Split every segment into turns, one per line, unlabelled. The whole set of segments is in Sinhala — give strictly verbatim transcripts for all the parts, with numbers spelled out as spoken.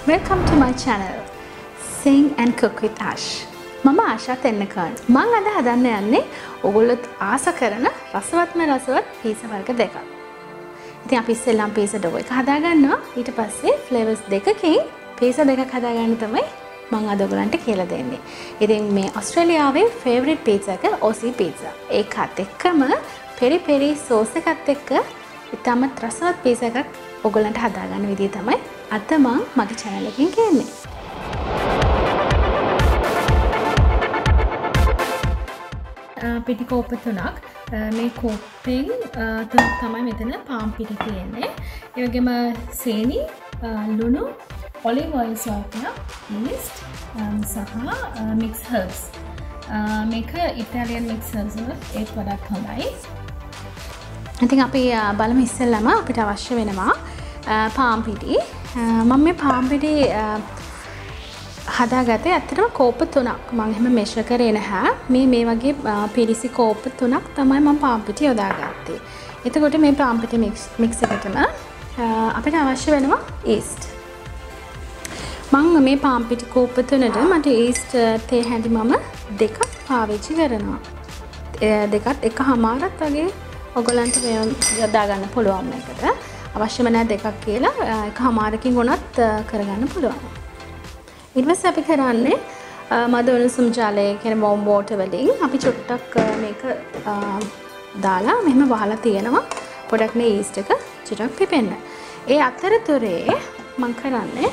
Welcome to my channel Sing and Cook with Ash. මම ආශා තෙන්නකන්. මම අද හදන්න යන්නේ ඔයගොල්ලෝ ආස කරන රසවත්ම රසවත් පීසා වර්ග දෙකක්. ඉතින් අපි ඉස්සෙල්ලාම පීසා ඩෝ එක හදා ගන්නවා. ඊට පස්සේ ෆ්ලේවර්ස් දෙකකින් පීසා දෙකක් හදා ගන්න තමයි මම අද ඔයගලන්ට කියලා දෙන්නේ. ඉතින් මේ ඕස්ට්‍රේලියාවේ ෆේවරිට් පීසා එක ඔසී පීසා. ඒකත් එක්කම පෙරි පෙරි සෝස් එකත් එක්ක ඉතාමත් රසවත් පීසා එකක් ඔයගලන්ට හදා ගන්න විදිය තමයි අද මම මගේ channel එකකින් කියන්නේ. පිටි කෝප තුනක් මේ කෝපෙන් තුනක් තමයි මෙතන පාම් පිටි තියෙන්නේ. ඒ වගේම සීනි, ලුණු, ඔලිව් ඔයිල් සෝප්ලා, yeast සහ mixed herbs. මේක ඉතාලියන් mixed herbs වල ඒත් වඩාත් හොඳයි. ඉතින් අපි බලමු ඉස්සෙල්ලාම අපිට අවශ්‍ය වෙනවා පාම් පිටි. මම මේ පාම් පිටි හදාගත්තේ ඇත්තටම කෝප තුනක්. මම එහෙම මෙෂර් කරේ නැහැ. මේ මේ වගේ පිරිසි කෝප තුනක් තමයි මම පාම් පිටි යොදාගත්තේ. එතකොට මේ පාම් පිටි මික්ස් මික්ස් එකටම අපිට අවශ්‍ය වෙනවා yeast. මම මේ පාම් පිටි කෝප තුනට මට yeast තේ හැඳි මම දෙකක් පාවිච්චි කරනවා. දෙකත් එකමාරක් වගේ ඔයගලන්ට යොදා ගන්න පුළුවන් මේකට. අවශ්‍යම නැහැ දෙකක් කියලා එකමාරකින් වුණත් කරගන්න පුළුවන්. ඊට පස්සේ අපි කරන්නේ මද උණුසුම් ජලය කියන warm water වලින් අපි චුට්ටක් මේක දාලා මෙහෙම වහලා තියෙනවා. පොඩක් මේ yeast එක චුට්ටක් පිපෙන්න. ඒ අතරතුරේ මම කරන්නේ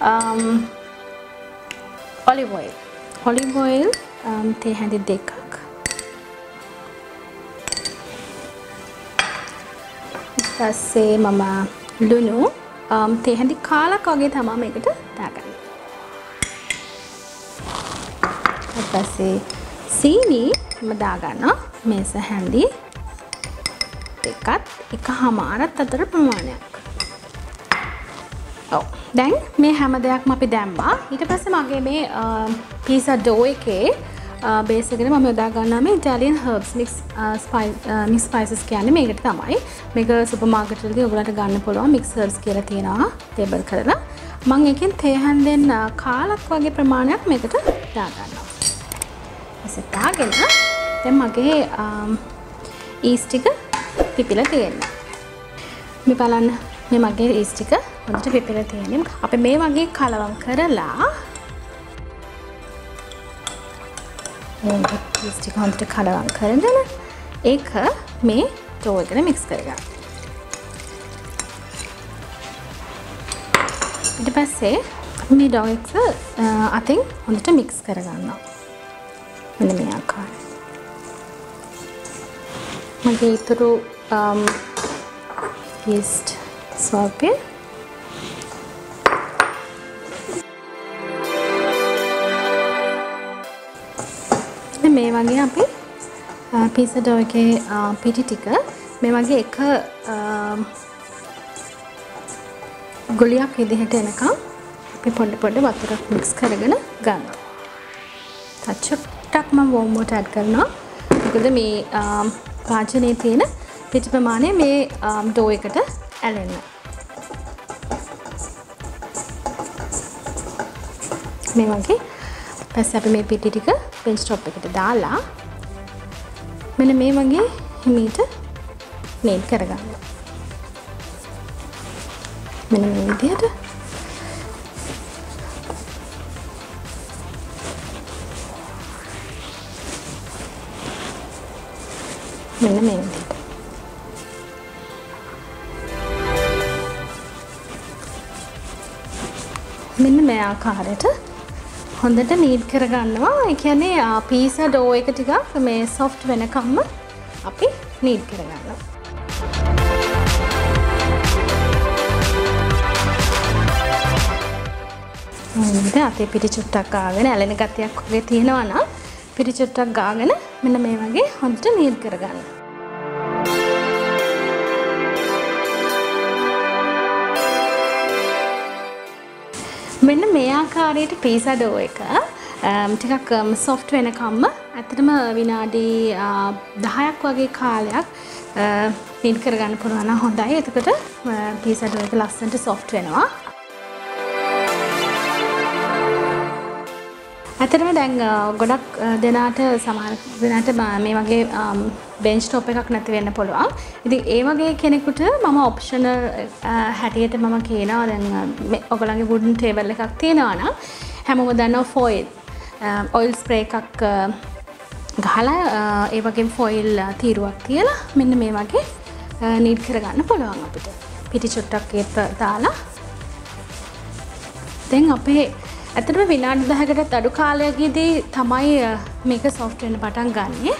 olive oil. olive oil තේ හැඳි දෙකක්. ඊට පස්සේ මම ලුණු තේ හැඳි කාලක් වගේ තමයි මේකට දාගන්නේ. ඊපස්සේ සීනි මම දාගන්නවා මේස හැඳි දෙකත් එකමාරක් අතර ප්‍රමාණයක්. ඔව් දැන් මේ හැම දෙයක්ම අපි දැම්මා. ඊට පස්සේ මගේ මේ පීසා ඩෝ එකේ බේස් එකට මම යොදා ගන්නවා මේ Italian herbs mix spice mix spices කියන්නේ මේකට තමයි. මේක සුපර් මාකට් වලදී ඔයගලන්ට ගන්න පුළුවන් මික්ස් හර්බ්ස් කියලා තියෙනවා ලේබල් කරලා. මම එකෙන් තේ හැන්දෙන් කාලක් වගේ ප්‍රමාණයක් මේකට දා ගන්නවා. දාගෙන දැන් මගේ yeast එක පිපිලා තියෙනවා. මේ බලන්න මේ මගේ yeast එක හොඳට පිපිලා තියෙනවා. අපි මේ වගේ කලවම් කරලා මේ yeast එක හොඳට කලවම් කරගෙන ඒක මේ ඩෝ එකට mix කරගන්න. ඊට පස්සේ මේ ඩෝ එක අතින් හොඳට mix කරගන්නවා. මෙන්න මේ ආකාරයෙන්. මගේ ඊටු yeast ස්වල්පේ මේ වගේ අපි පීසා ඩෝ එකේ පිටි ටික මේ වගේ එක ගුලියක් විදිහට එනකම් අපි පොඩ පොඩ වතුරක් mix කරගෙන ගන්නවා. ටක් මම warm water add කරනවා. මොකද මේ භාජනයේ තියෙන පිටි ප්‍රමාණය මේ ඩෝ එකට ඇලෙන්න. මේ වගේ පස්සේ අපි මේ පිටි ටික bench top එකට දාලා මෙන්න මේ වගේ හිමීට knead කරගන්න. මෙන්න මේ විදිහට මෙන්න මේ විදිහට. මෙන්න මේ ආකාරයට හොඳට knead කරගන්නවා. ඒ කියන්නේ පීසා ඩෝ එක ටිකක් මේ soft වෙනකම්ම අපි knead කරගන්නවා. දැන් අපේ පිටි චුට්ටක් ගාගෙන ඇලෙන ගතියක් වගේ තියෙනවා නම් පිටි චුට්ටක් ගාගෙන මෙන්න මේ වගේ හොඳට knead කරගන්න. මෙන්න මේ ආකාරයට පීසා ඩෝ එක ටිකක් soft වෙනකම්ම ඇත්තටම විනාඩි දහයක් වගේ කාලයක් knead කරගන්න පුළුවන් නම් හොඳයි. එතකොට පීසා ඩෝ එක ලස්සනට soft වෙනවා. ඇත්තටම දැන් ගොඩක් දෙනාට සමහර දෙනාට මේ වගේ බෙන්ච් টොප් එකක් නැති වෙන්න පුළුවන්. ඉතින් ඒ වගේ කෙනෙකුට මම ඔප්ෂනල් හැටියට මම කියනවා දැන් ඔයගොල්ලන්ගේ වුඩන් ටේබල් එකක් තියෙනවා නම් හැමෝම දන්නවා ෆොයිල් ඔයිල් ස්ප්‍රේ එකක් ගහලා ඒ වගේ ෆොයිල් තීරුවක් තියලා මෙන්න මේ වගේ නීඩ් කරගන්න පුළුවන් අපිට. පිටි චුට්ටක් ඒත් දාලා දැන් අපේ ඇත්තටම විනාඩි දහකටත් අඩු කාලයකදී තමයි මේක සොෆ්ට් වෙන්න පටන් ගන්නෙ.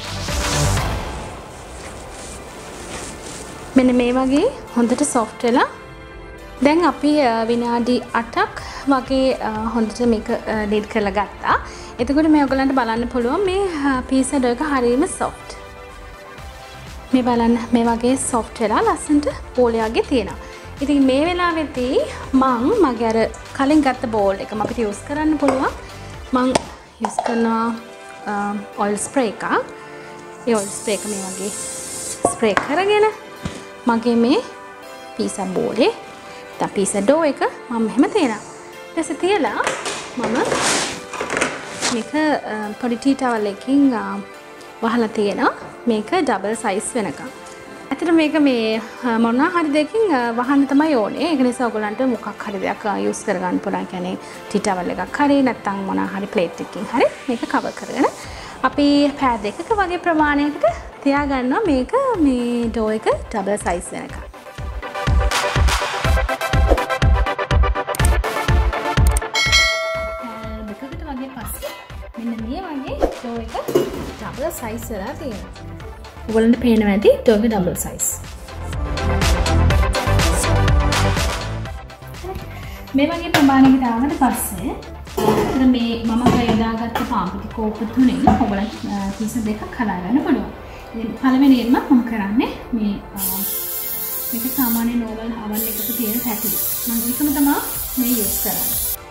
මෙන්න මේ වගේ හොඳට සොෆ්ට් වෙලා දැන් අපි විනාඩි අටක් වගේ හොඳට මේක නීඩ් කරලා ගත්තා. එතකොට මේ ඔයගලන්ට බලන්න පුළුවන් මේ පීසා ඩෝ එක හරියම සොෆ්ට්. මේ බලන්න මේ වගේ සොෆ්ට් වෙලා ලස්සනට බෝලයක්ගේ තියෙනවා. ඉතින් මේ වෙලාවෙදී මං මගේ අර කලින් ගත්ත බෝල් එක අපිට යූස් කරන්න පුළුවන්. මං යූස් කරනවා ඔයිල් ස්ප්‍රේ එකක්. ඒ ඔයිල් ස්ප්‍රේ එක මේ වගේ ස්ප්‍රේ කරගෙන මගේ මේ පීසා බෝලේ තා පීසා ඩෝ එක මම මෙහෙම තියනවා. ඊට පස්සේ තියලා මම මේක පොඩි ටී ටවල් එකකින් වහලා තියෙනවා. මේක ඩබල් සයිස් වෙනකම්. ඇත්තට මේක මේ මොනවා හරි දෙකකින් වහන්න තමයි ඕනේ. ඒක නිසා ඔයගලන්ට මොකක් හරි දෙයක් යූස් කරගන්න පුළුවන්. කියන්නේ ටී ටවල් එකක් හරි නැත්නම් මොනවා හරි ප්ලේට් එකකින් හරි මේක කවර් කරගෙන අපි පෑඩ් එකක වගේ ප්‍රමාණයකට තියාගන්නවා මේක මේ ඩෝ එක ඩබල් සයිස් වෙනකම්. දෙකකට වගේ පස්සේ මෙන්න මේ වගේ ඩෝ එක ඩබල් සයිස් වෙලා තියෙනවා. ඔයගලන්ට පේනවා ඇති ඩෝ එක ඩබල් සයිස්. මේ වගේ ප්‍රමාණයකට ආවට පස්සේ මේ මම යොදාගත්ත පාම්පිටි කෝප්ප තුනෙන් ඔයගලන්ට පීසා දෙකක් හදාගන්න පුළුවන්. ඉතින් පළවෙනියෙන්ම මම කරන්නේ මේ මේක සාමාන්‍ය නෝමල් oven එකක තියෙන පැටිලි. මම ඒකම තමයි මේ යූස් කරන්නේ.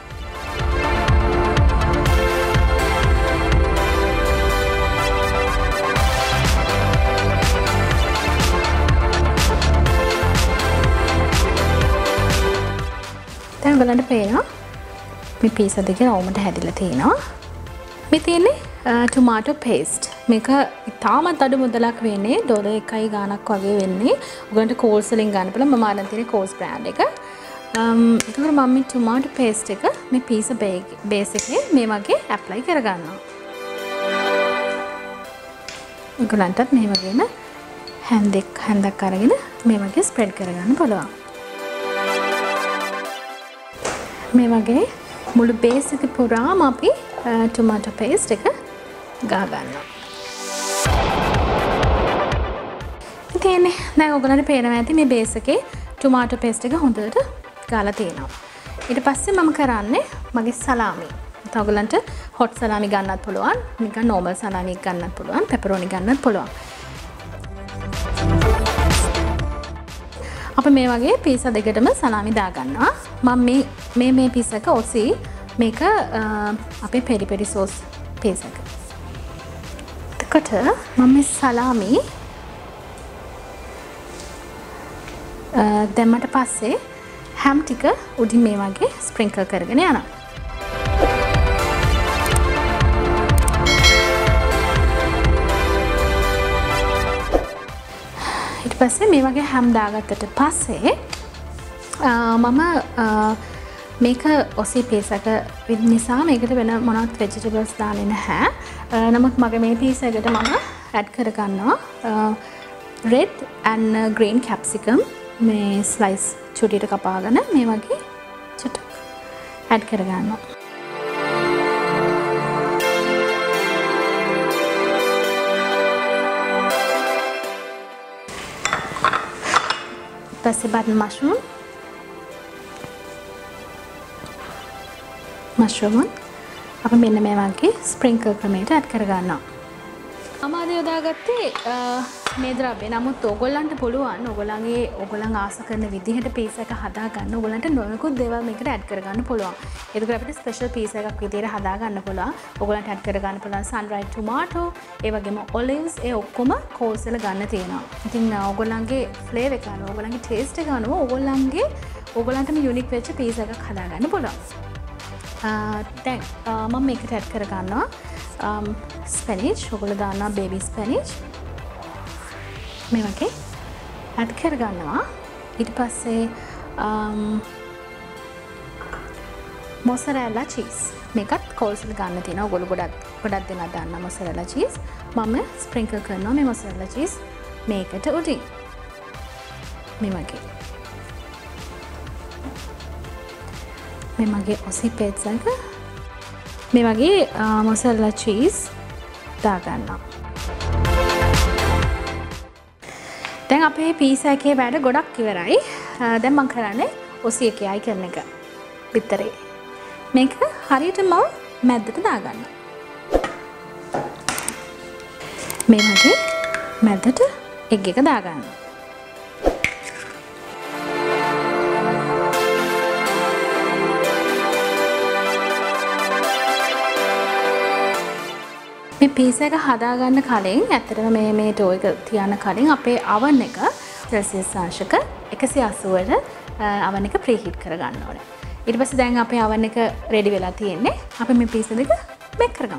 දැන් ඔයගලන්ට පේනවා මේ පීසා දෙක රවුමට හැදිලා තියෙනවා. මේ තියෙන්නේ ටොමාටෝ පේස්ට්. මේක ඉතාමත් අඩු මුදලක් වෙන්නේ ඩොලර් එකයි ගාණක් වගේ වෙන්නේ. ඔයගලන්ට කෝල්ස් වලින් ගන්න පුළුවන්. මම අරන් තියෙන්නේ කෝල්ස් බ්‍රෑන්ඩ් එක. um ඒකට මම මේ ටොමාටෝ පේස්ට් එක මේ පීසා බේස් එකේ මේ වගේ ඇප්ලයි කරගන්නවා. ඔයගලන්ටත් මේ වගේම හැන්දෙක් හැන්දක් අරගෙන මේ වගේ ස්ප්‍රෙඩ් කරගන්න පුළුවන්. මේ වගේ මුළු බේස් එක පුරාම අපි ටොමාටෝ පේස්ට් එක ගා ගන්නවා. ඉතින් දැන් ඔයගලන්ට පේනවා ඇති මේ බේස් එකේ ටොමාටෝ පේස්ට් එක හොඳට ගාලා තියෙනවා. ඊට පස්සේ මම කරන්නේ මගේ සලාමි. ඒත් ඔයගලන්ට හොට් සලාමි ගන්නත් පුළුවන්, නිකන් නෝමල් සලාමි ගන්නත් පුළුවන්, පෙපරෝනි ගන්නත් පුළුවන්. අපි මේ වගේ පීසා දෙකටම සලාමි දා ගන්නවා. මම මේ මේ මේ පීසා එක ඔසී මේක අපේ පෙරි පෙරි සෝස් පීසා එක. එතකොට මම මේ සලාමි දැම්මට පස්සේ හැම් ටික උඩින් මේ වගේ ස්ප්‍රින්කල් කරගෙන යනවා. ඊට පස්සේ මේ වගේ හැම් දාගත්තට පස්සේ මම මේක ඔසී පීසා එක නිසා මේකට වෙන මොනවත් වෙජිටබල්ස් දාන්නේ නැහැ. නමුත් මගේ මේ පීසා එකට මම ඇඩ් කරගන්නවා red and green capsicum මේ ස්ලයිස් චුටියට කපාගෙන මේ වගේ චුට්ටක් ඇඩ් කරගන්නවා. පස්සේ බටන් මෂ්රූම් මෂ්රූම් අපි මෙන්න මේ වගේ ස්ප්‍රින්කල් ක්‍රමයට ඇඩ් කරගන්නවා. මම අද යොදාගත්තේ මේ ද්‍රව්‍ය. නමුත් ඕගොල්ලන්ට පුළුවන් ඕගොල්ලන්ගේ ඕගොල්ලන් ආස කරන විදිහට පීසා එක හදා ගන්න. ඕගොල්ලන්ට නොයෙකුත් දේවල් මේකට ඇඩ් කරගන්න පුළුවන්. ඒක අපිට ස්පෙෂල් පීසා එකක් විදිහට හදා ගන්න පුළුවන්. ඕගොල්ලන්ට ඇඩ් කරගන්න පුළුවන් sun-dried tomato, ඒ වගේම olives, ඒ ඔක්කොම කෝස් වල ගන්න තියෙනවා. ඉතින් ඕගොල්ලන්ගේ ෆ්ලේවර් එක අනුව ඕගොල්ලන්ගේ ටේස්ට් එක අනුව ඕගොල්ලන්ගේ ඕගොල්ලන්ටම යුනික් වෙච්ච පීසා එකක් හදා ගන්න පුළුවන්. දැන් මම මේකට ඇඩ් කරගන්නවා ස්පැනිච්. ඔයගොල්ලෝ දානවා බේබි ස්පැනිච්. මේ වගේ ඇඩ් කරගන්නවා. ඊට පස්සේ මොසරෙල්ලා චීස්. මේකත් කෝල්සල් ගන්න තියෙනවා. ඔයගොල්ලෝ ගොඩක් ගොඩක් දෙනා දන්නා මොසරෙල්ලා චීස්. මම ස්ප්‍රින්කල් කරනවා මේ මොසරෙල්ලා චීස් මේකට උඩින්. මේ වගේ. මේ මගේ ඔසි පීට්සා එක මේ වගේ මොසරෙල්ලා චීස් දාගන්නවා. දැන් අපේ පීසා එකේ වැඩ ගොඩක් ඉවරයි. දැන් මම කරන්නේ ඔසි එකේ අයි කරන එක. පිටරේ. මේක හරියටම මැද්දට දාගන්නවා. මේ වගේ මැද්දට එග් එක දාගන්නවා. මේ පීසා එක හදාගන්න කලින් ඇත්තටම මේ මේ ඩෝ එක තියන්න කලින් අපේ oven එක සෙල්සියස් අංශක එකසිය අසූවට oven එක ප්‍රීහීට් කරගන්න ඕනේ. ඊට පස්සේ දැන් අපේ oven එක රෙඩි වෙලා තියෙන්නේ. අපි මේ පීසා දෙක බේක් කරගමු.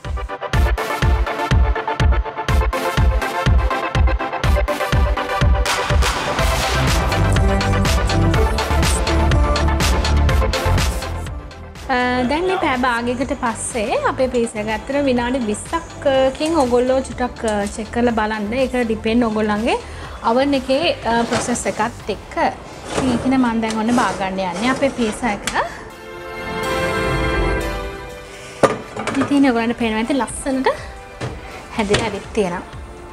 දැන් මේ පැය භාගයකට පස්සේ අපේ පීසා එක ඇත්තට විනාඩි විස්සකින් ඔයගොල්ලෝ චුට්ටක් චෙක් කරලා බලන්න. ඒක ඩිපෙන්ඩ් ඔයගොල්ලන්ගේ oven එකේ process එකත් එක්ක. ඉතින් මම දැන් ඔන්න බා ගන්න යන්නේ අපේ පීසා එක. ඉතින් ඔයගොල්ලන්ට පේනවා ඇති ලස්සනට හැදිලා ඇවිත් තියෙනවා.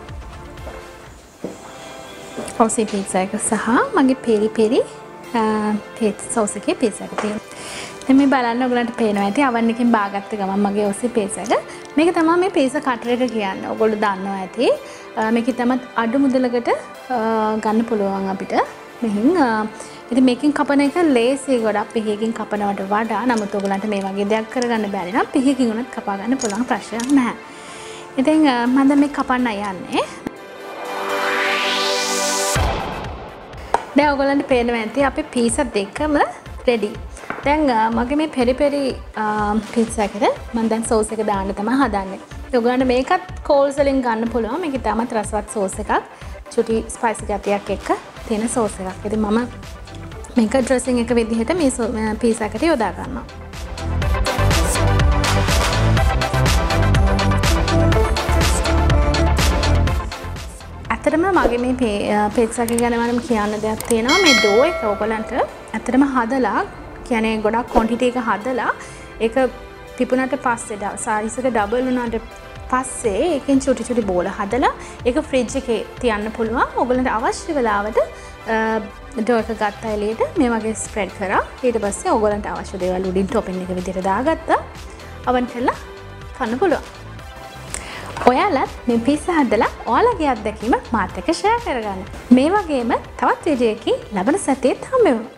ඔසි පීසා එක සහ මගේ පෙරි පෙරි පීට්සා සෝස් එකේ පීසා එක තියෙනවා. දැන් මේ බලන්න ඔයගලන්ට පේනවා ඇති oven එකෙන් බාගත්ත ගමන් මගේ ඔසි පීසා එක. මේක තමයි මේ පීසා කටර් එක කියන්නේ. ඔයගොල්ලෝ දන්නවා ඇති. මේකේ තමයි අඩු මුදලකට ගන්න පුළුවන් අපිට. මෙහින් ඉතින් මේකෙන් කපන එක ලේසි ගොඩක් පිහියකින් කපනවට වඩා. නමුත් ඔයගලන්ට මේ වගේ දෙයක් කරගන්න බැරි නම් පිහියකින් උනත් කපා ගන්න පුළුවන් ප්‍රශ්නයක් නැහැ. ඉතින් මම දැන් මේ කපන්න යන්නේ. දැන් ඔයගලන්ට පේනවා ඇති අපේ පීසා දෙකම රෙඩි. දැන් මගේ මේ පෙරි පෙරි පීට්සා එකට මම දැන් සෝස් එක දාන්න තමයි හදන්නේ. ඔයගොල්ලන්ට මේකත් කෝල්ස් වලින් ගන්න පුළුවන්. මේක තාමත් රසවත් සෝස් එකක්. චුටි ස්පයිසි ගතියක් එක්ක තියෙන සෝස් එකක්. ඉතින් මම මේක ඩ්‍රෙසින් එක විදිහට මේ පීට්සා එකට යොදා ගන්නවා. ඇත්තටම මගේ මේ පීට්සා එක ගැන මම කියන්න දෙයක් තියෙනවා. මේ ඩෝ එක ඔයගොල්ලන්ට ඇත්තටම හදලා කියන්නේ ගොඩක් ක්වොන්ටිටි එක හදලා ඒක පිපුණට පස්සේ සයිස් එක ඩබල් වුණාට පස්සේ ඒකෙන් චුටි චුටි බෝල හදලා ඒක ෆ්‍රිජ් එකේ තියන්න පුළුවන්. ඔයගොල්ලන්ට අවශ්‍ය වෙලාවට ඩෝ එක ගත්ත එළියට මේ වගේ ස්ප්‍රෙඩ් කරා. ඊට පස්සේ ඔයගොල්ලන්ට අවශ්‍ය දේවල් උඩින් ටොපින් එක විදිහට දාගත්තා. oven කරලා කන්න පුළුවන්. ඔයාලත් මේ පීසා හදලා ඔයාලගේ අත්දැකීම මාත් එක්ක ෂෙයා කරගන්න. මේ වගේම තවත් වීඩියෝ එකකින් ලබන සතියේත් හම්බෙමු.